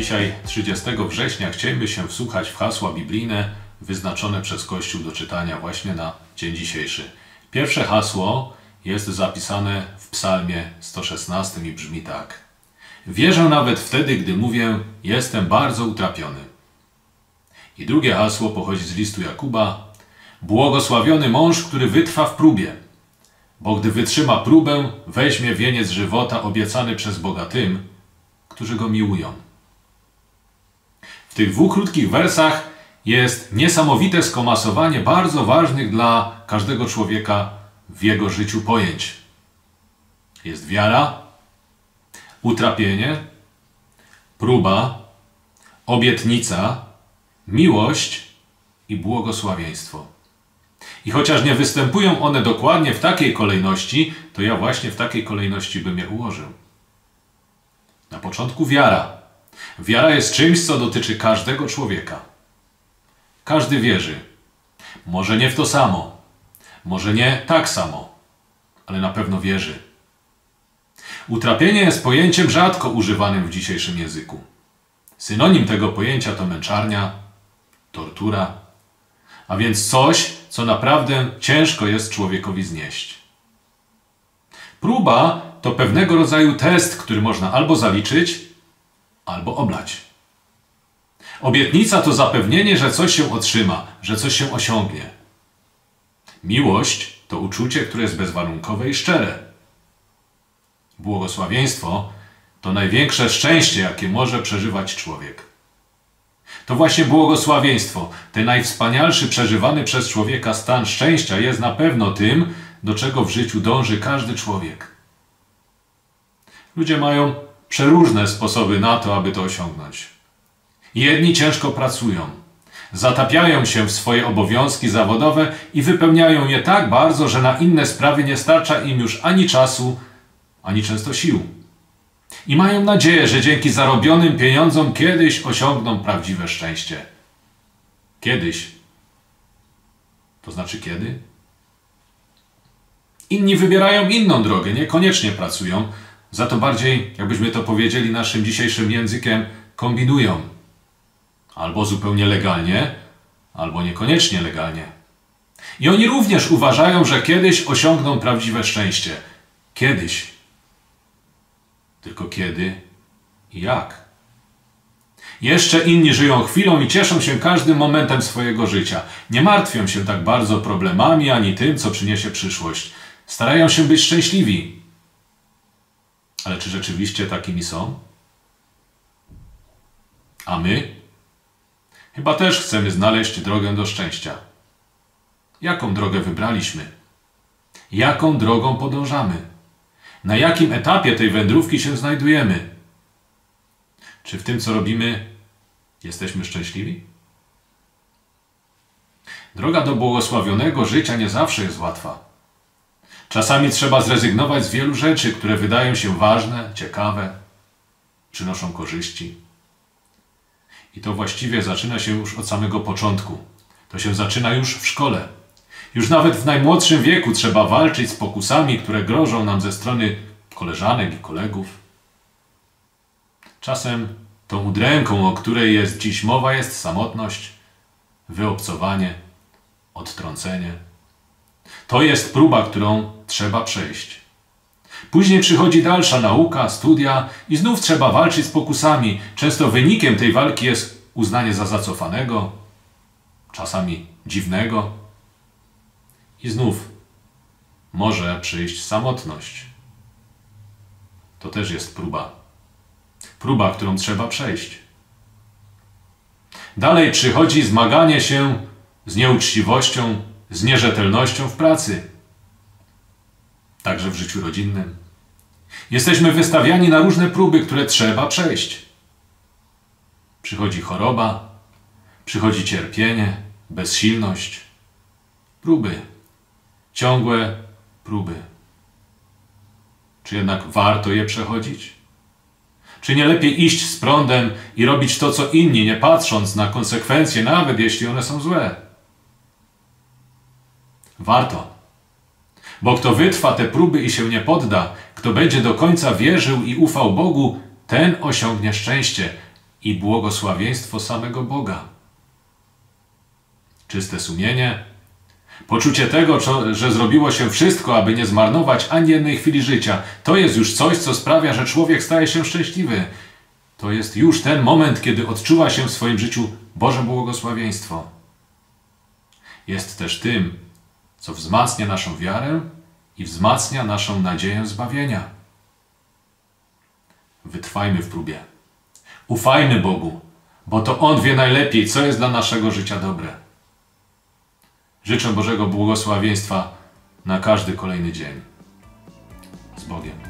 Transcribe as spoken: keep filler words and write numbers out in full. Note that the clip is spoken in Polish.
Dzisiaj, trzydziestego września, chcielibyśmy się wsłuchać w hasła biblijne wyznaczone przez Kościół do czytania właśnie na dzień dzisiejszy. Pierwsze hasło jest zapisane w Psalmie sto szesnastym i brzmi tak. Wierzę nawet wtedy, gdy mówię, jestem bardzo utrapiony. I drugie hasło pochodzi z listu Jakuba. Błogosławiony mąż, który wytrwa w próbie, bo gdy wytrzyma próbę, weźmie wieniec żywota obiecany przez Boga tym, którzy Go miłują. W tych dwóch krótkich wersach jest niesamowite skomasowanie bardzo ważnych dla każdego człowieka w jego życiu pojęć. Jest wiara, utrapienie, próba, obietnica, miłość i błogosławieństwo. I chociaż nie występują one dokładnie w takiej kolejności, to ja właśnie w takiej kolejności bym je ułożył. Na początku wiara. Wiara jest czymś, co dotyczy każdego człowieka. Każdy wierzy. Może nie w to samo, może nie tak samo, ale na pewno wierzy. Utrapienie jest pojęciem rzadko używanym w dzisiejszym języku. Synonim tego pojęcia to męczarnia, tortura, a więc coś, co naprawdę ciężko jest człowiekowi znieść. Próba to pewnego rodzaju test, który można albo zaliczyć, albo oblać. Obietnica to zapewnienie, że coś się otrzyma, że coś się osiągnie. Miłość to uczucie, które jest bezwarunkowe i szczere. Błogosławieństwo to największe szczęście, jakie może przeżywać człowiek. To właśnie błogosławieństwo, ten najwspanialszy przeżywany przez człowieka stan szczęścia jest na pewno tym, do czego w życiu dąży każdy człowiek. Ludzie mają przeróżne sposoby na to, aby to osiągnąć. Jedni ciężko pracują, zatapiają się w swoje obowiązki zawodowe i wypełniają je tak bardzo, że na inne sprawy nie starcza im już ani czasu, ani często sił. I mają nadzieję, że dzięki zarobionym pieniądzom kiedyś osiągną prawdziwe szczęście. Kiedyś. To znaczy kiedy? Inni wybierają inną drogę, niekoniecznie pracują, za to bardziej, jakbyśmy to powiedzieli naszym dzisiejszym językiem, kombinują. Albo zupełnie legalnie, albo niekoniecznie legalnie. I oni również uważają, że kiedyś osiągną prawdziwe szczęście. Kiedyś. Tylko kiedy i jak? Jeszcze inni żyją chwilą i cieszą się każdym momentem swojego życia. Nie martwią się tak bardzo problemami, ani tym, co przyniesie przyszłość. Starają się być szczęśliwi. Ale czy rzeczywiście takimi są? A my? Chyba też chcemy znaleźć drogę do szczęścia. Jaką drogę wybraliśmy? Jaką drogą podążamy? Na jakim etapie tej wędrówki się znajdujemy? Czy w tym, co robimy, jesteśmy szczęśliwi? Droga do błogosławionego życia nie zawsze jest łatwa. Czasami trzeba zrezygnować z wielu rzeczy, które wydają się ważne, ciekawe, przynoszą korzyści. I to właściwie zaczyna się już od samego początku. To się zaczyna już w szkole. Już nawet w najmłodszym wieku trzeba walczyć z pokusami, które grożą nam ze strony koleżanek i kolegów. Czasem tą udręką, o której jest dziś mowa, jest samotność, wyobcowanie, odtrącenie. To jest próba, którą trzeba przejść. Później przychodzi dalsza nauka, studia i znów trzeba walczyć z pokusami. Często wynikiem tej walki jest uznanie za zacofanego, czasami dziwnego. I znów może przyjść samotność. To też jest próba. Próba, którą trzeba przejść. Dalej przychodzi zmaganie się z nieuczciwością, z nierzetelnością w pracy. Także w życiu rodzinnym. Jesteśmy wystawiani na różne próby, które trzeba przejść. Przychodzi choroba, przychodzi cierpienie, bezsilność. Próby. Ciągłe próby. Czy jednak warto je przechodzić? Czy nie lepiej iść z prądem i robić to, co inni, nie patrząc na konsekwencje, nawet jeśli one są złe? Warto. Bo kto wytrwa te próby i się nie podda, kto będzie do końca wierzył i ufał Bogu, ten osiągnie szczęście. i błogosławieństwo samego Boga. Czyste sumienie, poczucie tego, że zrobiło się wszystko, aby nie zmarnować ani jednej chwili życia, to jest już coś, co sprawia, że człowiek staje się szczęśliwy. To jest już ten moment, kiedy odczuwa się w swoim życiu Boże błogosławieństwo. Jest też tym, co wzmacnia naszą wiarę i wzmacnia naszą nadzieję zbawienia. Wytrwajmy w próbie. Ufajmy Bogu, bo to On wie najlepiej, co jest dla naszego życia dobre. Życzę Bożego błogosławieństwa na każdy kolejny dzień. Z Bogiem.